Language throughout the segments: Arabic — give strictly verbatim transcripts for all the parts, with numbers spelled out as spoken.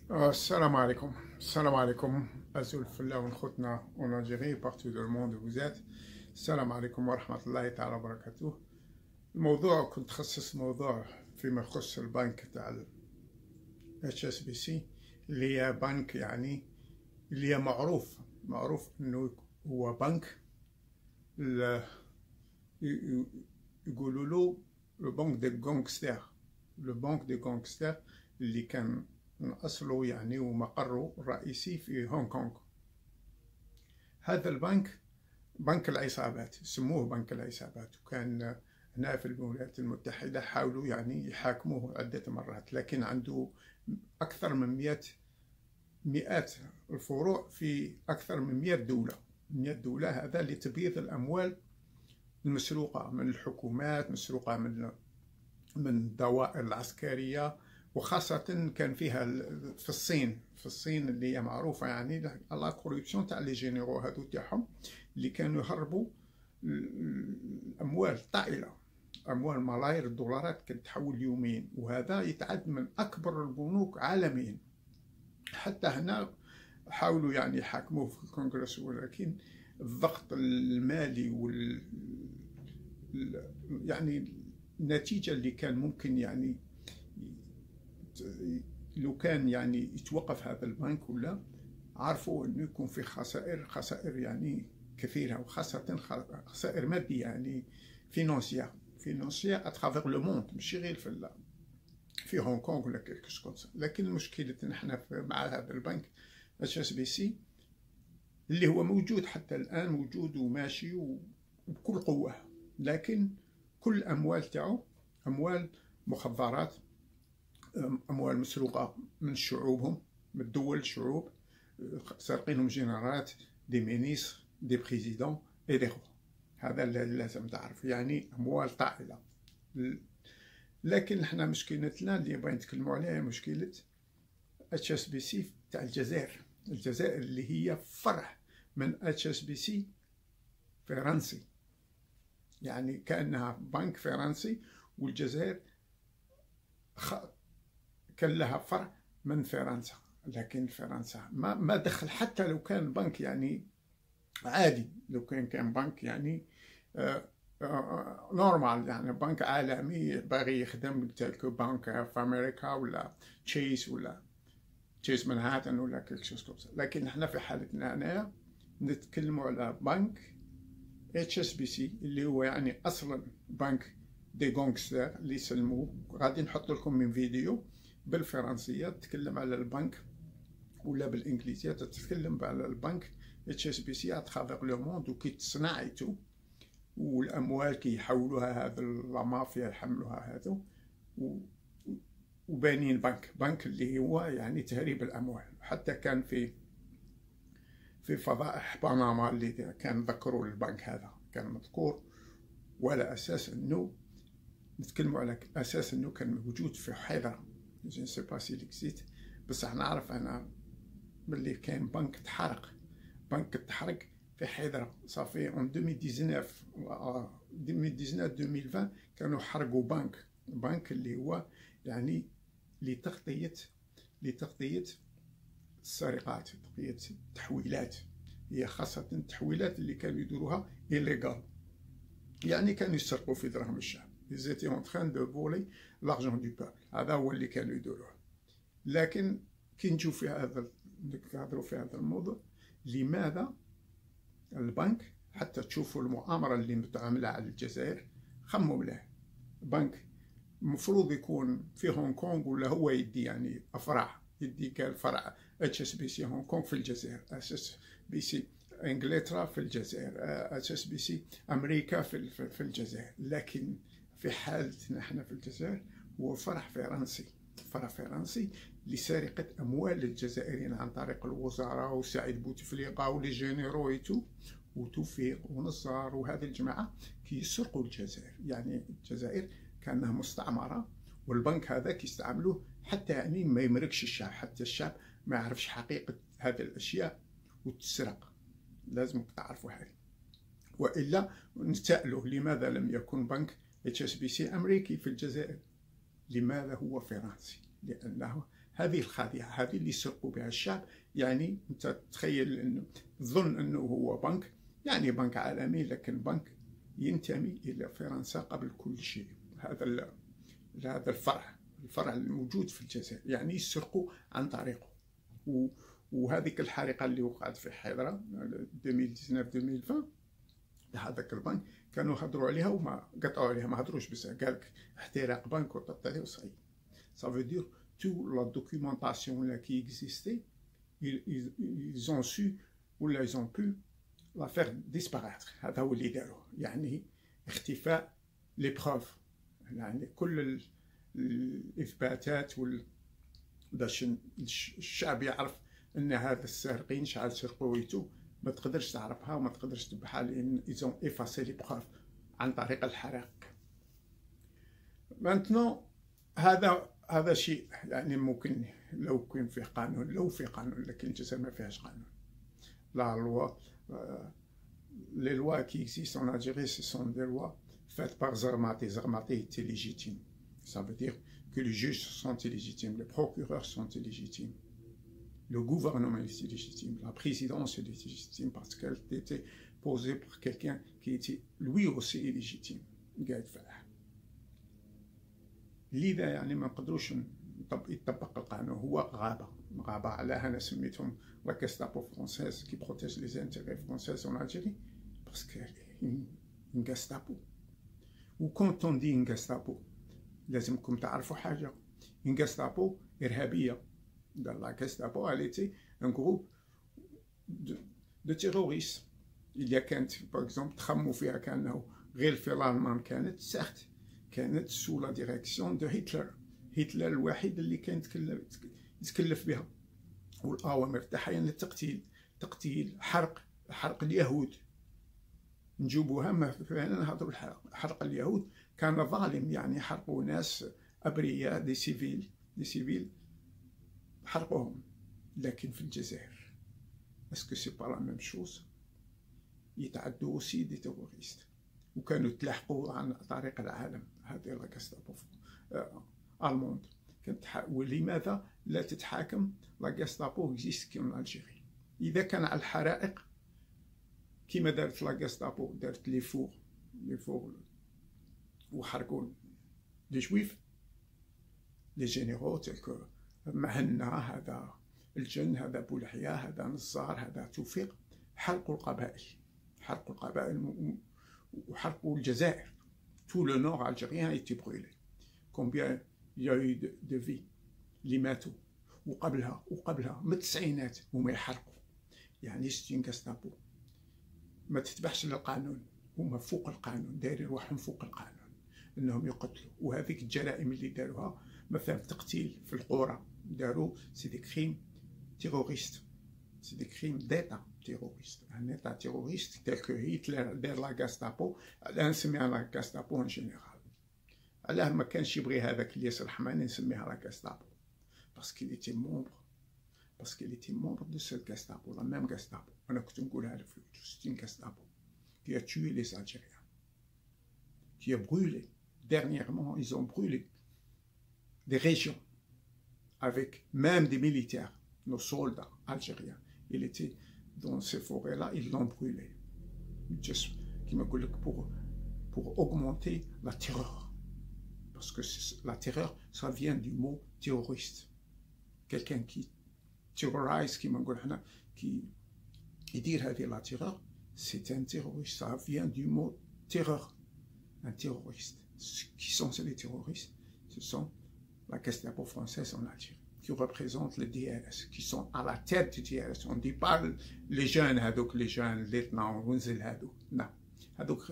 Euh, Salam alaikum. Salam alaikum. Azul Fillah wa Khutna en Algérie, partout dans le monde où vous êtes. Salam alaikum wa rahmatullahi ta'ala wa barakatuh. الموضوع كنت خصص موضوع فيما يخص البنك تاع ال إتش إس بي سي اللي هي بنك، يعني اللي هي معروف معروف انه هو بنك يقولوا له لو بنك دي غونغستير لو بنك دي غونغستير اللي كان أصله يعني ومقره الرئيسي في هونغ كونغ. هذا البنك بنك العصابات، سموه بنك العصابات، وكان هنا في الولايات المتحدة حاولوا يعني يحاكموه عدة مرات، لكن عنده أكثر من مئة مئات الفروع في أكثر من مئة دولة مئة دولة. هذا لتبييض الأموال المسروقة من الحكومات، مسروقة من من الدوائر العسكرية، وخاصة كان فيها في الصين في الصين اللي هي معروفة يعني لا كوريبسيون تاع لي جينيرو هادو تاعهم اللي كانوا يهربوا الأموال طائلة، أموال ملايير الدولارات كانت تحول يوميا، وهذا يتعد من أكبر البنوك عالميا. حتى هنا حاولوا يعني يحاكموه في الكونغرس، ولكن الضغط المالي وال يعني النتيجة اللي كان ممكن يعني لو كان يعني يتوقف هذا البنك ولا عرفوا انه يكون في خسائر خسائر يعني كثيره، وخاصه خسائر ماديه يعني فينانسيا فينانسيا اترافير لو موند، ماشي غير في في هونغ كونغ ولا كيلكوش كوم سا. لكن مشكلتنا احنا مع هذا البنك إتش إس بي سي اللي هو موجود حتى الان، موجود وماشي وبكل قوه، لكن كل الاموال تاعو اموال مخدرات، أموال مسروقة من شعوبهم، من الدول الشعوب، سارقينهم جنرالات، دي مينيس، دي بريزيدون اي دي. هذا اللي لازم تعرف، يعني أموال طائلة. لكن احنا مشكلتنا اللي باغي نتكلموا عليها مشكلة إتش إس بي سي تاع الجزائر. الجزائر اللي هي فرع من إتش إس بي سي فرنسي، يعني كأنها بنك فرنسي، والجزائر خ... كان لها فرع من فرنسا، لكن فرنسا ما ما دخل. حتى لو كان بنك يعني عادي، لو كان كان بنك يعني آه آه نورمال، يعني بنك عالمي باغي يخدم تلك بنك في امريكا ولا تشيس ولا تشيس منهاتن ولا كيلكشوز كومسا. لكن احنا في حالتنا هنايا نتكلموا على بنك إتش إس بي سي اللي هو يعني اصلا بنك دي غونغستير اللي سلموه. غادي نحط لكم من فيديو بالفرنسية تتكلم على البنك، ولا بالانجليزية تتكلم على البنك إتش إس بي سي اترافير لو موند، وكي تصنعيتو والاموال كي يحولوها هذا لا مافيا يحملوها هذا، وبانين بنك بنك اللي هو يعني تهريب الاموال. حتى كان في في فضائح بنما اللي كان ذكروا البنك هذا كان مذكور، وعلى اساس انه نتكلموا على اساس انه كان موجود في حيدرة. جو نسي با سي ليكزيت، بصح نعرف انا باللي كاين بنك تحرق بنك تحرق في حيدرة صافي اون ألفين وتسعطاش ألفين وتسعطاش ألفين وعشرين كانوا حرقوا بنك بنك اللي هو يعني لتغطية لتغطية السرقات، تغطية التحويلات، هي خاصة التحويلات اللي كانوا يديروها إليغال، يعني كانوا يسرقوا في دراهم الشعب. ils étaient en train de voler l'argent du peuple. هذا هو اللي كانوا يديروه. لكن كي نشوف في هذا نهضروا في هذا الموضوع، لماذا البنك حتى تشوفوا المؤامرة اللي متعاملة على الجزائر؟ خموا مليح. بنك المفروض يكون في هونغ كونغ، ولا هو يدي يعني أفرع، يدي قال فرع إتش إس بي سي هونغ كونغ في الجزائر، إتش إس بي سي انجلترا في الجزائر، إتش إس بي سي امريكا في في الجزائر. لكن في حالتنا احنا في الجزائر هو فرع فرنسي، فرع فرنسي لسرقة أموال الجزائريين عن طريق الوزراء وسعيد بوتفليقة ولي جينيرو ايتو وتوفيق ونصار وهذه الجماعة كي يسرقوا الجزائر. يعني الجزائر كانها مستعمرة، والبنك هذا كيستعملوه حتى يعني ما يمركش الشعب، حتى الشعب ما يعرفش حقيقة هذه الأشياء وتسرق. لازم تعرفوا هذه، وإلا نسأله لماذا لم يكن بنك إتش إس بي سي أمريكي في الجزائر؟ لماذا هو فرنسي؟ لأنه هذه الخادعة، هذه اللي سرقوا بها الشعب. يعني أنت تخيل أنه تظن أنه هو بنك، يعني بنك عالمي، لكن بنك ينتمي إلى فرنسا قبل كل شيء. هذا هذا الفرع الفرع الموجود في الجزائر، يعني يسرقوا عن طريقه. وهذيك الحريقة اللي وقعت في حيدرة ألفين وتسعة عشر ألفين وعشرين، هذاك البنك كانوا هضروا عليها وما قطعوا عليها، ما هضروش بزاف، قال لك احتراق بنك وطبطالي وصعيب. Ça veut dire toute la documentation là qui existait, ils, ils, ils ont su ou là ils ont pu la faire disparaître. هذا هو اللي داروه، يعني اختفاء لي بروف، يعني كل الاثباتات وال باش الشعب يعرف ان هذا السارقين شحال سرقوا ويتو، ما تقدرش تعرفها وما تقدرش تبحها، لان ايزون ايفاسي لي بروف عن طريق الحرائق. مانتنو هذا هذا شيء يعني ممكن لو كان فيه قانون، لو في قانون، لكن الجزائر ما فيهاش قانون. لا لوا لي لوا كي اكزيست ان الجيري سي سون دي لوا فات بار زرماتي. زرماتي تي ليجيتيم، ça veut dire que les juges sont illégitimes, les procureurs sont illégitimes, le gouvernement est illégitime, la présidence est illégitime parce qu'elle était posée par quelqu'un qui était lui aussi illégitime. قاعد فلاح. لذا يعني ما نقدروش يطبق القانون، هو غابة غابة علىها أنا سميتهم لا كاستابو فرونسيز كي بروتيج لي انتيغي فرونسيز اون الجيري باسكو une Gestapo. و كونت اون دي une Gestapo لازمكم تعرفوا حاجة، une Gestapo إرهابية. لا Gestapo elle était un groupe de, de terroristes. إلا كانت باغ اكزومبل تخموا فيها كأنه غير في الألمان، كانت ساعت كانت سو لا ديريكسيون دو هتلر. هتلر الوحيد اللي كان يتكلف بها، والأوامر تاعها يعني التقتيل، تقتيل، حرق، حرق اليهود. نجيبوها ما فعلا نهضروا الحرق، حرق اليهود كان ظالم، يعني حرقوا ناس أبرياء دي سيفيل دي سيفيل حرقوهم. لكن في الجزائر اسكو سي با لا ميم شوز؟ يتعدوا اوسي دي تيروريست، وكانوا تلاحقوا عن طريق العالم. هذه لا كاستابو الموند كانت. ولماذا لا تتحاكم لا كاستابو اكزيست كيما الجيري؟ اذا كان على الحرائق كيما دارت لا كاستابو، دارت لي فور لي فور وحرقوا لي جويف، لي جينيرو تلك مهنا، هذا الجن، هذا بولحياه، هذا نصار، هذا توفيق، حرقوا القبائل، حرقوا القبائل وحرقوا الجزائر. tout le nord algérien a été brûlé. combien il y a eu de, de vie اللي ماتوا، وقبلها وقبلها من التسعينات هما يحرقوا. يعني ستين كاستابو ما تتبعش للقانون، هما فوق القانون، دايرين روحهم فوق القانون انهم يقتلوا. وهذيك الجرائم اللي داروها مثلا التقتيل في القرى داروا سي دي كريم تيروريست، سي دي كريم ديتا تيروريست. ان ايتا تيروريست تال كو هتلر دار لا كاستابو، علاه نسميها لا كاستابو ان جينيرال. علاه ما كانش يبغي هذاك الياس الرحماني نسميها لا كاستابو؟ باسكو لي تي مومبر باسكو لي تي مومبر دو سيل كاستابو، لا ميم كاستابو. انا كنت نقولها له في ستين كاستابو كي ا توي لي الجيريان، كي ا بروولي dernièrement ils ont brûlé des régions avec même des militaires, nos soldats algériens. Ils étaient dans ces forêts-là, ils l'ont brûlé. Juste, qui me dit pour, pour augmenter la terreur. Parce que la terreur, ça vient du mot terroriste. Quelqu'un qui terrorise, qui me dit, qui dit la terreur, c'est un terroriste. Ça vient du mot terreur. Un terroriste. Qui sont les terroristes? Ce sont la Gestapo française en Algérie, qui représentent les D R S, qui sont à la tête du D R S. On ne dit pas les jeunes, هذوك les jeunes, lieutenants, ونزل هذوك. Non. هذوك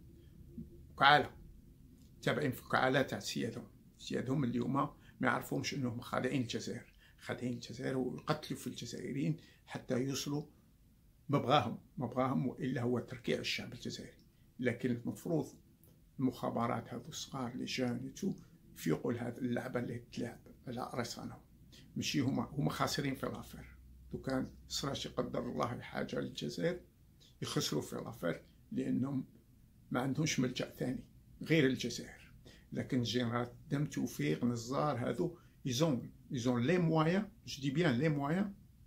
كعالة. تابعين في كعالة تاع سيادهم. سيادهم اللي هما ما يعرفوهمش انهم خادعين الجزائر. خادعين الجزائر ويقتلوا في الجزائريين حتى يوصلوا مبغاهم، مبغاهم والا هو تركيع الشعب الجزائري. لكن المفروض المخابرات هذو الصغار لي جون تو يفيقوا لهذه اللعبه اللي تلعب على راسانهم. ماشي هما هما خاسرين في لافير. لو كان صرا شي قدر الله حاجه للجزائر يخسروا في لافير، لانهم ما عندهمش ملجا ثاني غير الجزائر. لكن جنرال دم توفيق نزار هذو يزون ils ont les moyens, je dis bien les moyens,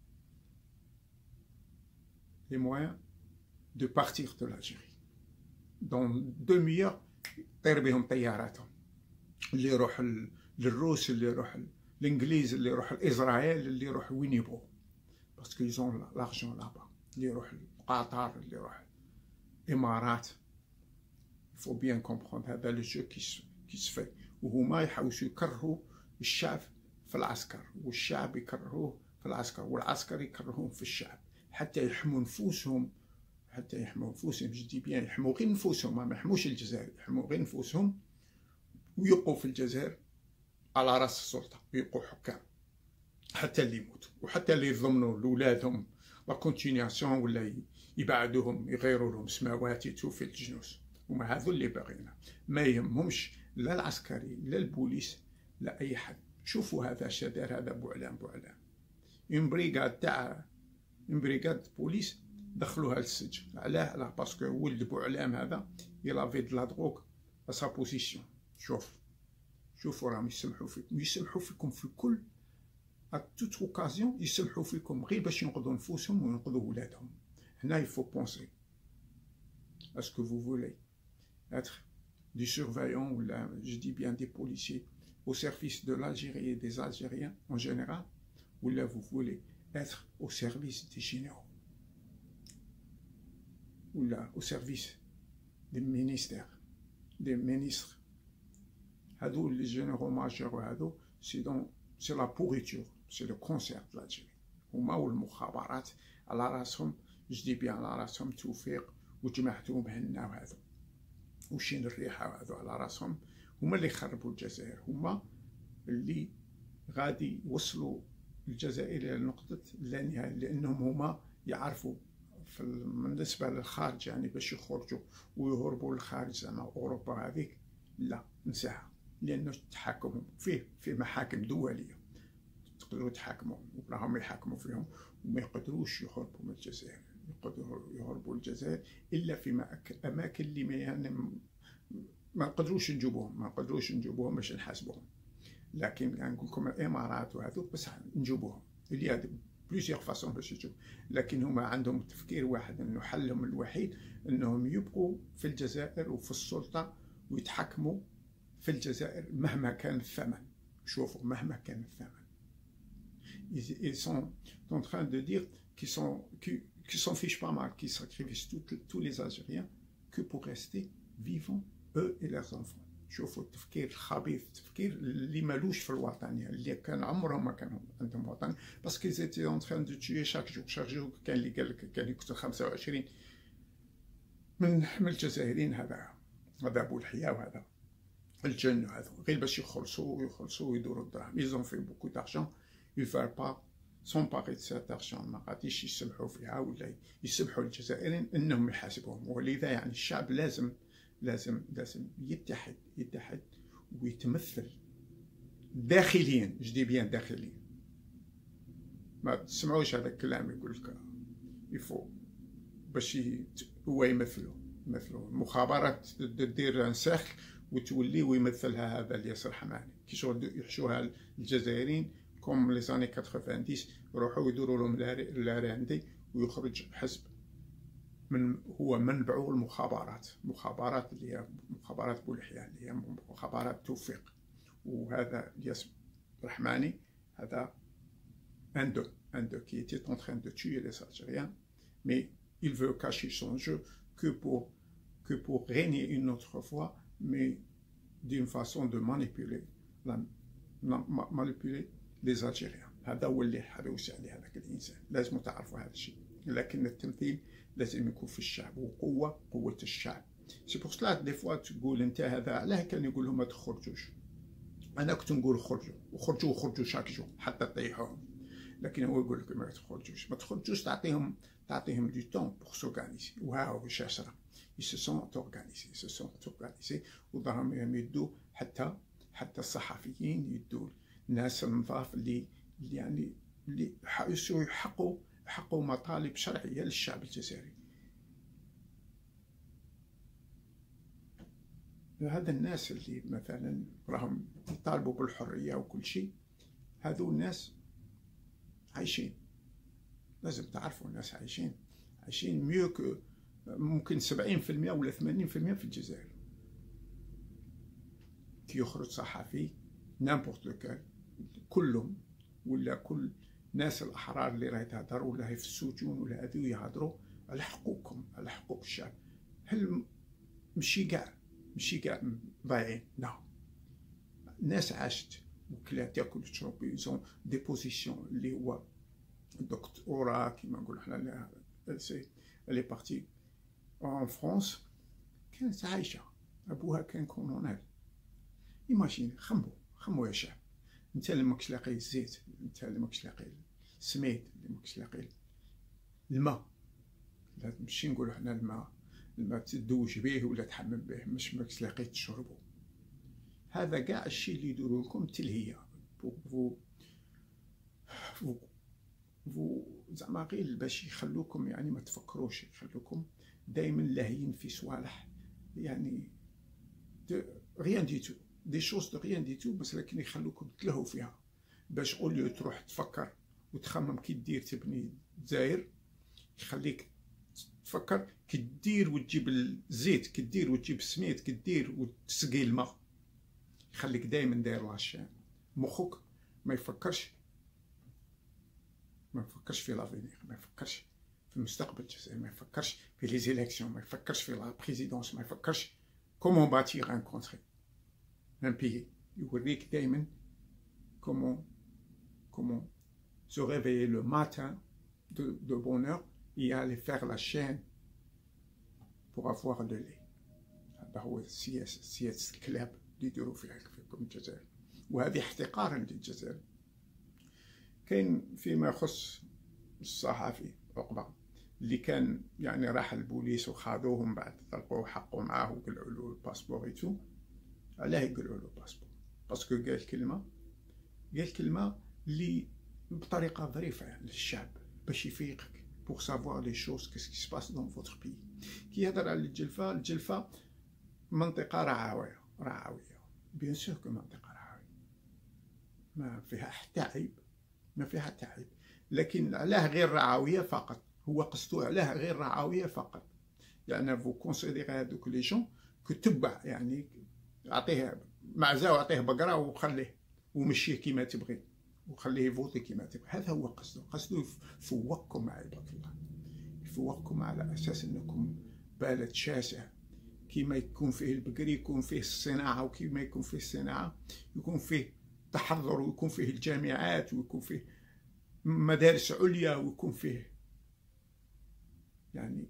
les moyens de partir de l'Algérie. Dans demi-heure طير بهم طياراتهم، اللي يروح للروس، اللي يروح الانجليز، اللي يروح لاسرائيل، اللي يروح وين يبغوا، باسكو يزون لارجون لابا، اللي يروح لقطر، اللي يروح الامارات. فو بيان كومبروند هذا لو جو كي كي سفي، وهما يحاولوا يكرهوا الشعب في العسكر، والشعب يكرهوه في العسكر، والعسكر يكرهوهم في الشعب، حتى يحموا نفوسهم، حتى يحموا نفوسهم. جدي بيان يحموا غير نفوسهم، ما يحموش الجزائر، يحموا غير نفوسهم، ويبقوا في الجزائر على راس السلطة، ويبقوا حكام حتى اللي يموتوا، وحتى اللي يضمنوا لولادهم لا كونتينياسيون، ولا يبعدوهم، يغيروا لهم سماوات يتو في الجنوس. هما هذو اللي باغينا، ما يهمهمش لا العسكري لا البوليس لا اي حد. شوفوا هذا شدار، هذا بوعلام بوعلام اون بريغاد تاع اون بريغاد بوليس دخلوها للسجن. علاه؟ علاه باسكو ولد بوعلام هذا يلافي د لا دروك ا سا بوزيسيون. شوف شوفوا راهم يسمحوا فيكم، يسمحوا فيكم في الكل، ا توت اوكازيون يسمحوا فيكم غير باش ينقذوا نفوسهم وينقذوا ولادهم. هنا يفو بونسي اسكو فو فولي être des surveillants ou là, je dis bien des policiers au service de l'Algérie et des Algériens en général, ou là vous voulez être au service des généraux, ou là au service des ministères, des ministres. هذو les généraux majeurs هذو c'est donc c'est la pourriture, c'est le cancer de l'Algérie. هما والمخابرات على راسهم، je dis bien على راسهم توفيق وجماعتهم هنا وهذو وشين الريحة هذو على راسهم، هما اللي خربوا الجزائر، هما اللي غادي يوصلوا الجزائر إلى نقطة لا نهاية، لأنهم هما يعرفوا في بالنسبة للخارج، يعني باش يخرجوا ويهربوا للخارج زعما أوروبا هذيك، لا نساها، لأنه تحاكمهم فيه في محاكم دولية تقدروا تحاكموهم، وراهم يحاكموا فيهم، وما يقدروش يهربوا من الجزائر، يقدروا يهربوا الجزائر إلا في أماكن اللي ما يعني ما نقدروش نجيبوهم، ما نقدروش نجيبوهم باش نحاسبوهم. لكن يعني نقول لكم الإمارات وهذوك بس نجيبوهم، اللي هذا بليزيغ فاسون باش يجيبوا، لكن هما عندهم تفكير واحد، إنه حلهم الوحيد إنهم يبقوا في الجزائر وفي السلطة ويتحكموا في الجزائر مهما كان الثمن. شوفوا مهما كان الثمن. Ils sont en train de dire qu'ils sont qui s'en fichent pas mal, qui sacrifient tout, tous les Algériens que pour rester vivants, eux et leurs enfants. شوفوا التفكير الخبيث، التفكير اللي مالوش في الوطنية، اللي كان عمرهم ما كانوا عندهم وطن، باسكو زيتي اون تران دو توي شاك جور شاك جور. كان اللي قال لك كان يقتل خمسة وعشرين من من الجزائريين، هذا هذا بولحية وهذا الجن هذا، غير باش يخلصوا ويخلصوا ويدوروا الدراهم. ils ont fait beaucoup d'argent, ils veulent pas s'emparer de cet argent. ما غاديش يسمحوا فيها ولا يسمحوا للجزائريين انهم يحاسبوهم. ولذا يعني الشعب لازم لازم لازم يتحد يتحد ويتمثل داخليا، جدي بيان داخليا. ما تسمعوش هذا الكلام يقول لك يفو باش هو يمثلوا يمثلوا المخابرات دير نساخ وتولي ويمثلها هذا الياسر حماني، كي شغل يحشوها الجزائريين كوم لي زاني ثمانين، يروحوا يدوروا لهم لاراندي ويخرج حزب من هو منبعه المخابرات، مخابرات اللي هي مخابرات بولحية، اللي هي مخابرات توفيق. وهذا ياسر رحماني هذا un d'eux, un d'eux qui était en train de tuer les Algériens, mais il veut cacher son jeu que pour, que pour régner une autre fois, mais d'une façon de manipuler, la, manipuler les Algériens. هذا هو اللي حروس عليه هذاك الإنسان، لازم تعرفوا هذا الشيء. لكن التمثيل لازم يكون في الشعب، وقوة قوة الشعب. سي بور سلا دي فوا تقول أنت هذا علاه كان يقول لهم ما تخرجوش، أنا كنت نقول خرجوا وخرجوا وخرجوا شاك جو حتى تطيحوهم، لكن هو يقول لك ما تخرجوش ما تخرجوش تعطيهم تعطيهم دي طون بور سورغانيزي. وها هو الشاشرة ils se sont organisés ils se sont organisés وراهم يمدوا حتى حتى الصحفيين، يدوا الناس النظاف اللي اللي يعني اللي يحققوا يحققوا مطالب شرعية للشعب الجزائري. هذا الناس اللي مثلا راهم يطالبوا بالحرية وكل شيء، هذو الناس عايشين، لازم تعرفوا الناس عايشين عايشين ميو كو ممكن سبعين في المية ولا ثمانين في المية في الجزائر. كي يخرج صحفي نامبورت لوكال كلهم ولا كل الناس الأحرار اللي راهي تهضر ولا هي في السجون ولا هذو يهضروا على حقوقهم، على حقوق الشعب. هل مشي كاع مشي كاع ضايعين؟ لا، الناس عاشت وكلا تاكل تشرب، يزون دي بوزيسيون اللي هو دكتوراه كيما نقولو حنا سي لي بارتي ان فرانس. كانت عايشه، ابوها كان كولونيل. ايماجين، خمو خمو يا شعب، انت اللي ماكش لاقي الزيت، انت اللي ماكش لاقي السميد، اللي ماكش لاقي الماء. لا تمشي نقولو حنا الماء الماء تدوج به ولا تحمم به، مش ماكش لاقي تشربو. هذا كاع الشيء اللي يديروا لكم تلهيه فو فو فو زعما غير باش يخلوكم يعني ما تفكروش، يخلوكم دائما لاهيين في صوالح يعني غيان ديتو دي شوز دو غيان ديتو، بس لكن يخلوكم تلهوا فيها. باش قول تروح تفكر وتخمم كي دير تبني الجزائر، يخليك تفكر كي دير وتجيب الزيت، كي دير وتجيب السميد، كي دير وتسقي الماء. يخليك دائما داير لاشين، مخك ما يفكرش ما يفكرش في لافينير، ما يفكرش في المستقبل الجزائر، ما يفكرش في لي زيليكسيون، ما يفكرش في لا بريزيدونس، ما يفكرش كومون باتيغ ان كونتري ان بيي. يوريك دائما كومون كومون se réveiller le matin de, de bonne heure et aller faire la chaîne pour avoir de lait. هذا هو سياسة سياسة الكلاب اللي يديروا فيها فيكم الجزائر، وهذه احتقارا للجزائر. كاين فيما يخص الصحفي عقبة اللي كان يعني راح البوليس وخاذوهم بعد طلقوه حقوا معاه وقلعوا له الباسبور ايتو. علاه يقلعوا له الباسبور؟ باسكو قال كلمة قال كلمة اللي بطريقة ظريفة يعني للشعب باش يفيقك بوغ سافوار لي شوز كيسكي سباس دون فوتر بي. كي يهضر على الجلفة، الجلفة منطقة رعاوية رعاوية بيان سور كو منطقة رعاوية ما فيها حتى عيب، ما فيها حتى عيب، لكن علاه غير رعاوية فقط. هو قصدو علاه غير رعاوية فقط، يعني فو كونسيديري هادوك لي جون كو تبع، يعني عطيه معزة وعطيه بقرة وخليه ومشيه كيما تبغي وخليه يفوتي كيما تبغي. هذا هو قصده، قصده يفوقكم مع عباد الله، يفوقكم على أساس أنكم بلد شاسع. كيما يكون فيه البقري يكون فيه الصناعة، وكيما يكون فيه الصناعة يكون فيه تحضر، ويكون فيه الجامعات، ويكون فيه مدارس عليا، ويكون فيه يعني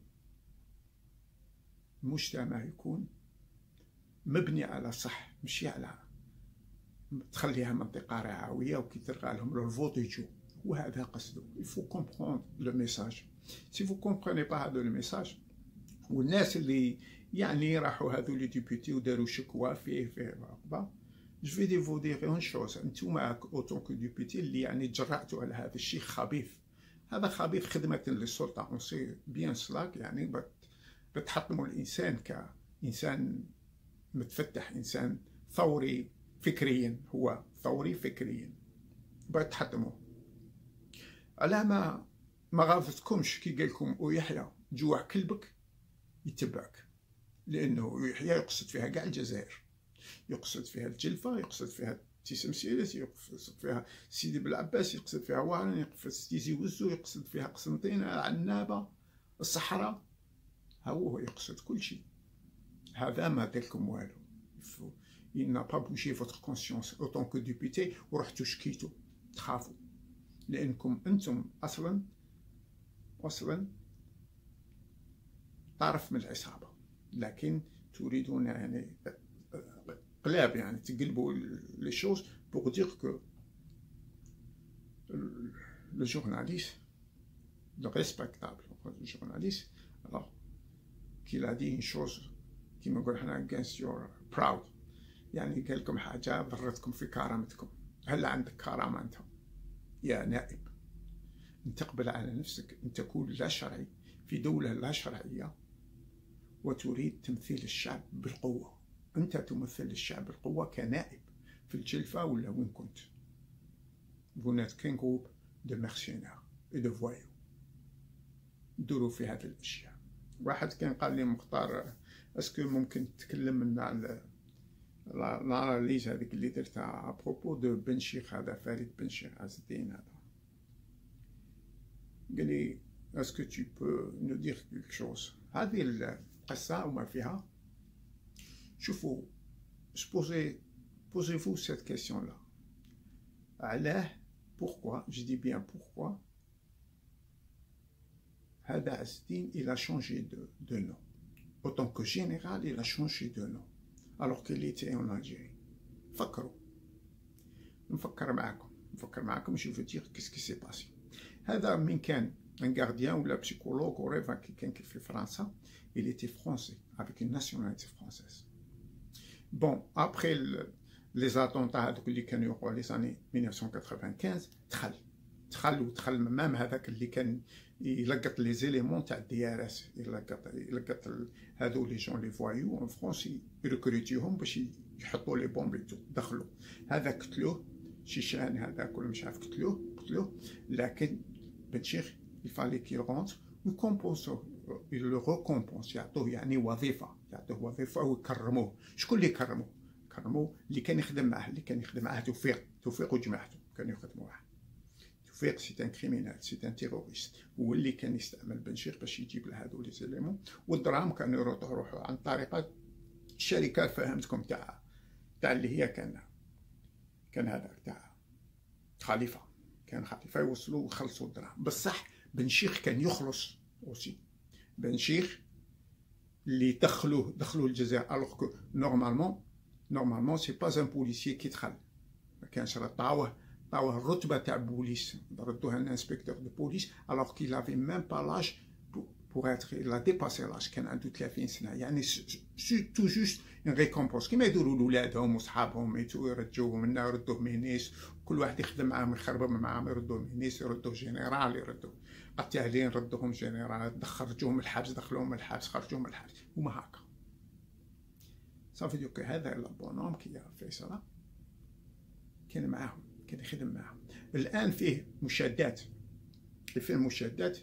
مجتمع يكون مبني على صح، مش على تخليها منطقة رعاوية وكي تلقى لهم لو فوت يجو. وهذا قصده. il faut comprendre le message. si vous comprenez pas هذا الميساج، والناس اللي يعني راحوا هذو لي ديبوتي وداروا شكوى فيه فيه عقبة، جو في دي فو دير اون شوز، انتوما اوتون كو ديبوتي اللي يعني تجرأتوا على هذا الشيء خبيث. هذا خبيث خدمة للسلطة، اون سي بيان سلاك، يعني بتحطموا الإنسان كإنسان متفتح، إنسان ثوري فكريا، هو ثوري فكريا، بتحطموه. على ما ما غافتكمش كي قالكم ويحيى جوع كلبك يتبعك، لأنه يحيى يقصد فيها كاع الجزائر، يقصد فيها الجلفة، يقصد فيها تيسمسيلس، يقصد فيها سيدي بلعباس، يقصد فيها وارن، يقصد سيدي وزو، يقصد فيها قسنطينة، عنابة، الصحراء. هو يقصد كل شيء. هذا ما دارلكم والو. il n'a pas bougé votre conscience autant que député ورحتوا شكيتوا تخافوا، لأنكم أنتم أصلا أصلا طرف من العصابة، لكن تريدون يعني قلاب، يعني تقلبوا لي شوز pour dire que le journaliste, le respectable journaliste, alors qu'il a dit une chose كيما نقول حنا against your proud، يعني قال لكم حاجة ضرتكم في كرامتكم. هل عندك كرامة أنت يا نائب؟ أن تقبل على نفسك أن تكون لا شرعي في دولة لا شرعية وتريد تمثيل الشعب بالقوة. أنت تمثل الشعب بالقوة كنائب في الجلفة ولا وين كنت. vous n'êtes qu'un groupe de mercenaires et de voyous. دوروا في هذه الاشياء. واحد كان قال لي مختار اسكو ممكن تتكلم لنا على الاناليز هذيك اللي درتها ابروبو دو بن شيخ هذا فريد بن شيخ عز الدين هذا. قال لي اسكو tu peux nous dire quelque chose. هذه القصة وما فيها. شوفوا posez posez-vous cette question là. علاه pourquoi je dis bien pourquoi هذا عز الدين il a changé de, de nom. Autant que général il a changé de nom alors qu'il était en Algérie. فكروا نفكر معكم نفكر معكم je veux dire qu'est-ce qui s'est passé. هذا من كان un gardien ولا psychologue ou rêve qui كان في فرنسا. Il était français avec une nationalité française. Bon après le, les attentats هذوك اللي كانوا يوقعوا les années mille neuf cent quatre-vingt-quinze دخل دخل ودخل مام هذاك اللي كان يلقط لي زيليمون تاع الدي ار اس يلقط يلقط هذو لي جون لي فوايو اون فرونس يركروتيهم باش يحطوا لي بومب دخلوا هذا قتلوه شيشان هذاك ولا مش عارف قتلوه قتلوه لكن بن شيخ يفالي كي رونتر ويكومبونسو لو ريكومبونس يعطوه يعني وظيفه يعطوه وظيفه ويكرموه. شكون اللي كرموه؟ كرموه اللي كان يخدم معاه اللي كان يخدم معاه توفيق توفيق وجماعته كانوا يخدموا معاه. توفيق سي ان كريمينال سي ان تيروريست هو اللي كان يستعمل بن شيخ باش يجيب له هذو لي زيليمون والدراهم كانوا يروحوا يروحوا عن طريقه الشركات فهمتكم تاع تاع اللي هي كان كان هذا تاع خليفه كان خليفه يوصلوا ويخلصوا الدراهم. بصح بن شيخ كان يخلص اوسي. بن شيخ اللي دخلوه دخلوه الجزائر الوغ كو نورمالمون نورمالمون سي با ان بوليسيي كي دخل ما كانش عطاوه عطاوه الرتبه تاع بوليس ردوها لانسبكتور دو بوليس الوغ كي لافي ميم با لاج بوغ اتر لا ديباسي لاج كان عنده ثلاثين سنه يعني تو جوست ان ريكومبونس كيما يديروا لولادهم وصحابهم يرجوهم لنا يردوه مينيس كل واحد يخدم معاهم يخربم معاهم يردوه مينيس يردوه جينيرال يردوه قتالين ردوهم جينيرال خرجوهم الحبس دخلوهم الحبس خرجوهم الحبس هما هكا صافي دوك هذا البونوم كي فيصل كان معاهم كان يخدم معاهم. الان فيه مشادات فيه مشادات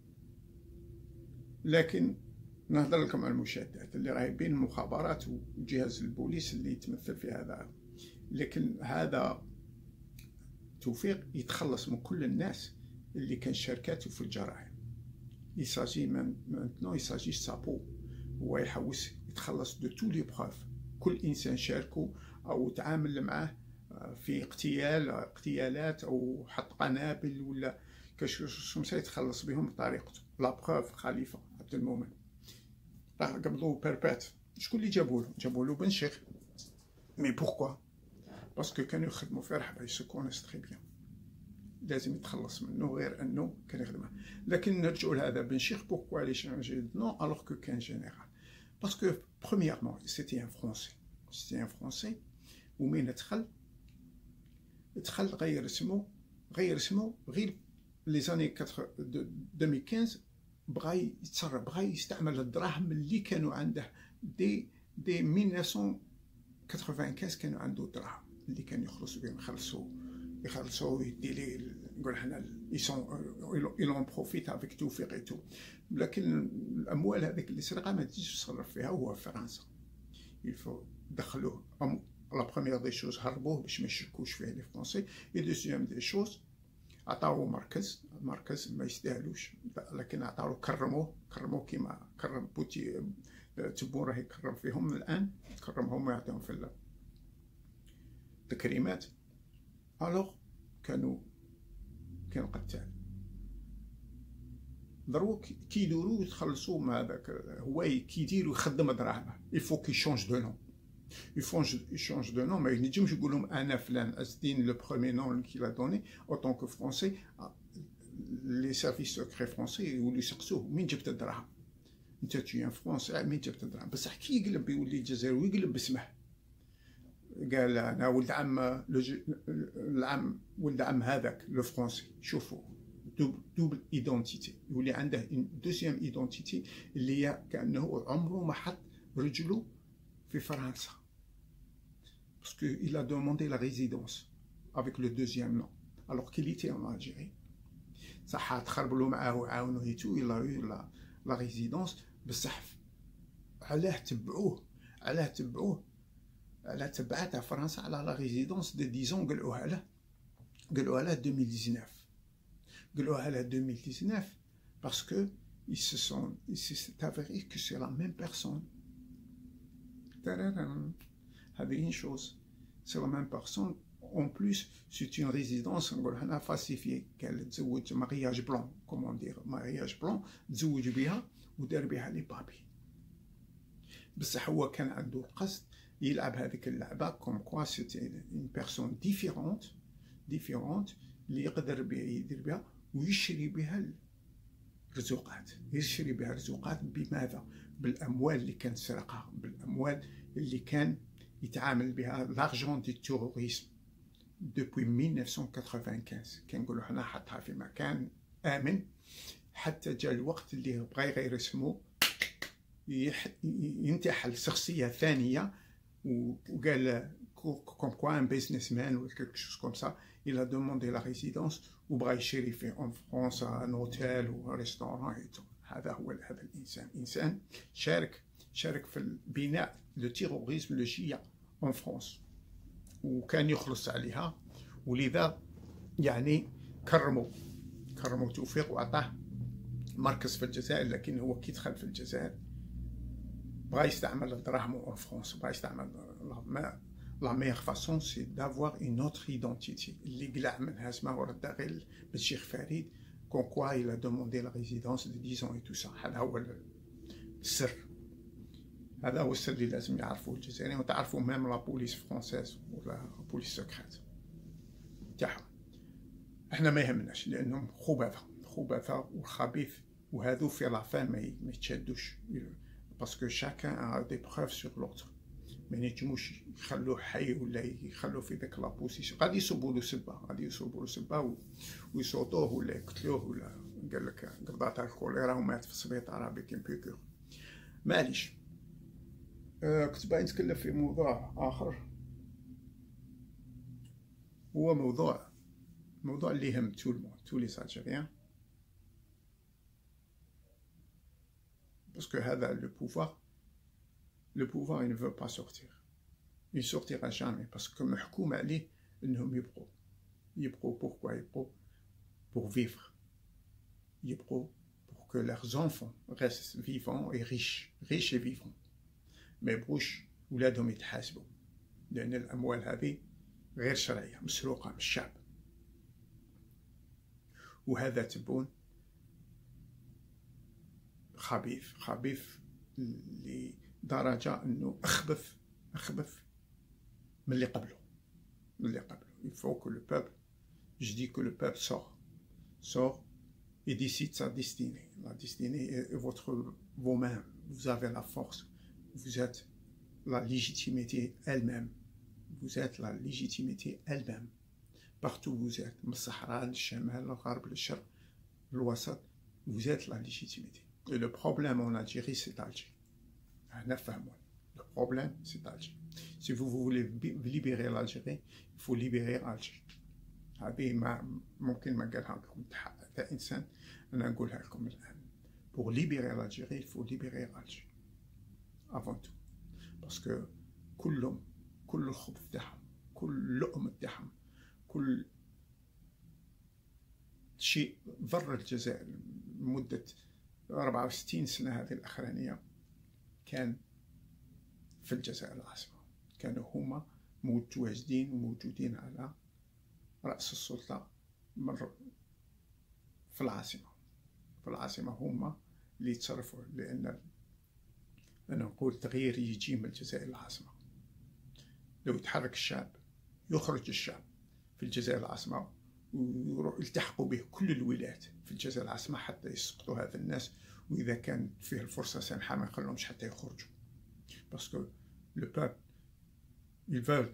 لكن نهضر لكم على المشادات اللي راهي بين المخابرات وجهاز البوليس اللي يتمثل في هذا. لكن هذا توفيق يتخلص من كل الناس اللي كان شاركاته في الجرائم. يساجي مانتنون يساجي سابو هو يحوس يتخلص دو تو لي بروف كل انسان شاركو او تعامل معاه في اغتيال اغتيالات او حط قنابل ولا كاش يتخلص بهم بطريقته. لا بروف خليفه عبد المؤمن راه قبضوا بيربات. شكون اللي جابوا له؟ جابوا له بن شيخ. مي بوركوا؟ باسكو كانوا يخدموا في رحبه يسكونس تري بيان لازم يتخلص منه غير انه كان يخدمه. لكن نرجعوا لهذا بن شيخ بوركوا لي شانجي نو الوغ كو كان جينيرال باسكو برومييرمون سيتي ان فرونسي سيتي ان فرونسي ومين دخل دخل غير اسمه غير اسمه غير لي زاني ألفين وخمسطاش بغا يتصرف بغا يستعمل الدراهم اللي كانوا عنده دي دي ألف وتسعمائة وخمسة وثمانين كانوا عنده دراهم اللي كانوا يخلصوا بهم يخلصوا يخلصوا يدي لي نقول حنا يسون يلون بروفيت افيك توفيق اي تو. لكن الاموال هذيك اللي سرقها ما تجيش تصرف فيها هو في فرنسا. يلفو دخلوه لا بروميير دي شوز هربوه باش ما يشكوش فيه لي فرونسي. اي دوزيام دي شوز عطاوه مركز مركز ما يستاهلوش لكن عطاوه كرموه كرموه كيما كرم بوتي تبون راه يكرم فيهم الان كرمهم ويعطيهم في التكريمات. الوغ كانوا كانوا قتال دروك كي يدوروا يتخلصوا مع هذاك هو كي يدير ويخدم دراهمه يفو كي شونج دو نون يفونج يشونج دو نون. ما ينجمش يقول لهم انا فلان عز الدين لو بروميير نون كي لا دوني اوتون كو فرونسي. لي سيرفيس سكري فرونسي يوليو يسقسوه منين جبت الدراهم انت تي ان فرونسي منين جبت الدراهم. بصح كي يقلب يولي الجزائري ويقلب باسمه قال انا ولد عم العم ولد عم هذاك لو فرونسي. شوفوا دوبل ايدونتيتي يولي عنده دوزيام ايدونتيتي اللي هي كانه عمره ما حط رجله في فرنسا باسكو il a demandé la résidence avec le deuxième nom alors qu'il était en Algérie. صح تخربوا له معاه وعاونوه يتو إلا لا لا ريزيدونس، بصح علاه تبعوه علاه تبعوه علاه تبعتها فرنسا على لا ريزيدونس دو ديزون. قالوها له قالوها له ألفين وتسعطاش قالوها له ألفين وتسعطاش باسكو ils se sont il s'est avéré que c'est la même personne. هذه une chose, c'est la même personne. En plus, c'est une résidence نقولها فاسيفي، قال تزوج مارياج بلون، كومون دير مارياج بلون، تزوج بها ودار بها لي بابي. بصح هو كان عنده قصد يلعب هذيك اللعبه كوم كوا سيتي اون بيرسون ديفيرونت ديفيرونت اللي يقدر يدير بها ويشري بها الرزوقات. يشري بها الرزوقات بماذا؟ بالاموال اللي كان سرقها، بالاموال اللي كان يتعامل بها، لارجون دي تيروريزم دوبوي ألف وتسعمائة وخمسة وثمانين. كنقولوا حنا حطها في مكان امن حتى جاء الوقت اللي بغى يغير اسمه ينتحل شخصيه ثانيه وقال كوم كوا ان بيزنس مان ولا كيك شوز كوم سا، il a demandé la résidence وبغى يشري في اون فرونس ان اوتيل وريستوران. هذا هو هذا الانسان، انسان شارك شارك في بناء لو تيروريزم لو جيا اون فرونس، وكان يخلص عليها، ولذا يعني كرموا كرموا توفيق وعطاه مركز في الجزائر. لكن هو كي دخل في الجزائر بغا يستعمل دراهمو اون فرونس، بغا يستعمل لا ميغ فاسون سي دافوار اون اوتر ايدونتيتي اللي قلع منها اسمها ورد غير بالشيخ فريد كون كوا إلا دوموندي لا ريزيدونس دو ديزون اي تو سا. هذا هو السر، هذا هو السر اللي لازم يعرفوه الجزائريين وتعرفوا ميم لا بوليس فرونسيز ولا بوليس سكريت تاعهم. احنا ما يهمناش لانهم خبثاء خبثاء وخبيث، وهذو في لافان ما يتشدوش باسكو شاكان ا دي بروف سور لوتر. ما ينجموش يخلوه حي ولا يخلوه في ذاك لابوزيسيون. غادي يصوبوا له سبه، غادي يصوبوا له سبه ويصوتوه ولا يقتلوه ولا قال لك قضات الكوليرا ومات في السبيطار بك بيكور. معليش. أه كنت باغي نتكلم في موضوع اخر، هو موضوع موضوع اللي يهم تو الموند تو لي سالجيريان، باسكو هذا لو بوفوار لو بوفوار il ne veut pas sortir، il sortira jamais باسكو محكوم عليه انهم يبقوا يبقوا بوركوا يبقوا pour vivre، يبقوا pour que leurs enfants restent vivants et riches riches et vivants. ما يبغوش ولادهم يتحاسبوا لان الاموال هذه غير شرعيه مسروقه من الشعب، وهذا تبون خبيث خبيث لدرجه انه اخبث اخبث من اللي قبله من اللي قبله. il faut que le peuple je dis que le peuple sort sort et décide sa destinée. La destinée est votre vos mains, vous avez la force, vous êtes la légitimité elle-même, vous êtes la légitimité elle-même partout où vous êtes، من الصحراء للشمال للغرب للشرق للوسط، vous êtes la légitimité. Et le problème en Algérie c'est Alger. هنا فهموا le problème c'est Alger. Si vous voulez libérer l'Algérie il faut libérer Alger. هذه ما ممكن ما قالها لكم حتى انسان، انا نقولها لكم الان. pour libérer l'Algérie il faut libérer Alger avant tout، باسكو كلهم كل الخبث تاعهم كل لؤم تاعهم كل شيء ضر الجزائر لمدة أربعة وستين سنة هذه الأخرانية كان في الجزائر العاصمة. كانوا هما متواجدين وموجودين على رأس السلطة في العاصمة في العاصمة هما اللي يتصرفوا، لأن أنا نقول تغيير يجي من الجزائر العاصمة. لو يتحرك الشعب يخرج الشعب في الجزائر العاصمة ويروح يلتحقوا به كل الولايات في الجزائر العاصمة حتى يسقطوا هذا الناس، وإذا كان فيه الفرصة سانحة ما يخلوهمش حتى يخرجوا. باسكو لو بوبل ils veulent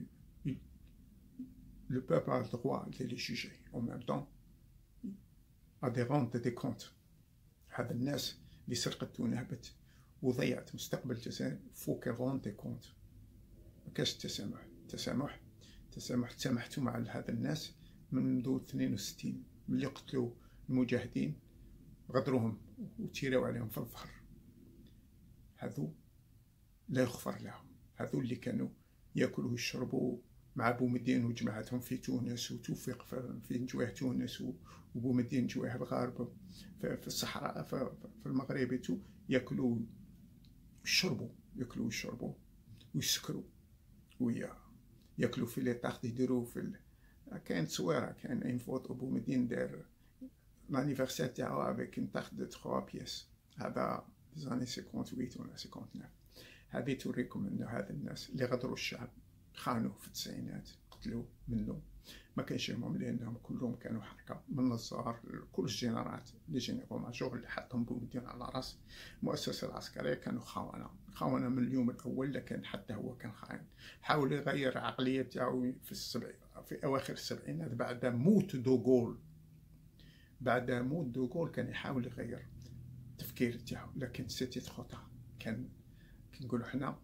le peuple a le droit de les juger en même temps à des rendre des comptes. هذا الناس اللي سرقت ونهبت وضيعت مستقبل الجزائر فوق رون دي كونت. ما كاش التسامح. التسامح التسامح تسامحتوا مع هذا الناس منذ اثنين وستين ملي قتلوا المجاهدين غدروهم وتيراو عليهم في الظهر. هذو لا يغفر لهم، هذو اللي كانوا ياكلوا ويشربوا مع بومدين وجماعتهم في تونس وتوفيق في نجواه تونس وبومدين نجواه الغارب في الصحراء في المغرب، ياكلوا ويشربوا ياكلوا ويشربوا ويسكروا ويا ياكلوا في لي طاخ يديروا في ال... كاين تصويره، كاين ان فوتو بومدين دار لانيفرسير تاعو افيك ان طاخ دو ثلاثة بياس، هذا في زاني ثمانية وثمانين ولا تسعة وثمانين. هذه توريكم ان هذا الناس اللي غدروا الشعب خانوا في التسعينات قتلوا منه ما كانش يهمهم، لانهم كلهم كانوا حركه من النصار كل الجنرالات لي جينيرو ماجور اللي حطهم بومدين على راس المؤسسه العسكريه كانوا خونه خونه من اليوم الاول، لكن حتى هو كان خاين. حاول يغير عقليه تاعو في السبع في اواخر السبعينات بعد موت دوغول بعد موت دوغول كان يحاول يغير التفكير تاعو، لكن سيتي خطا. كان كنقولوا حنا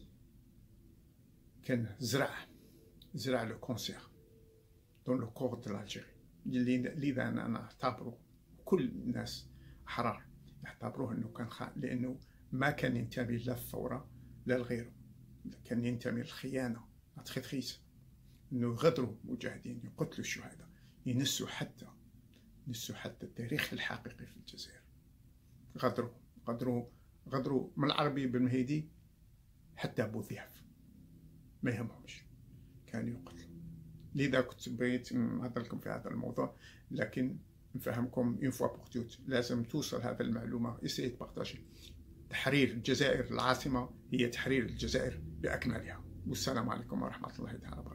كان زرع زرع لو كونسير دون لو كور دو لالجيري، لذا انا نعتبره كل الناس احرار يعتبروه انه كان خائن، لانه ما كان ينتمي لا للثوره لا لغيره، كان ينتمي للخيانه تخيخيس، انه يغدروا مجاهدين يقتلوا الشهداء، ينسوا حتى ينسوا حتى التاريخ الحقيقي في الجزائر. غدروا غدروا غدروا من العربي بن مهيدي حتى ابو ضياف ما يهمهمش، كانوا يقتلوا. لذا كنت بغيت نهضر لكم في هذا الموضوع، لكن نفهمكم اون فوا بور توت، لازم توصل هذه المعلومه، اسيي تبارطاجي. تحرير الجزائر العاصمه هي تحرير الجزائر باكملها. والسلام عليكم ورحمه الله تعالى.